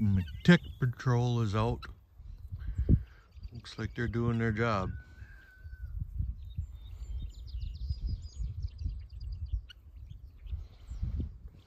And the tick patrol is out. Looks like they're doing their job.